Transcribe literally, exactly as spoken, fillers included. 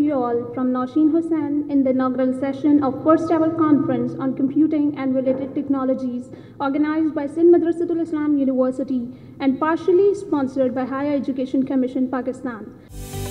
you all from Nausheen Hussain in the inaugural session of first ever conference on computing and related technologies organized by Sindh Madressatul Islam University and partially sponsored by Higher Education Commission, Pakistan.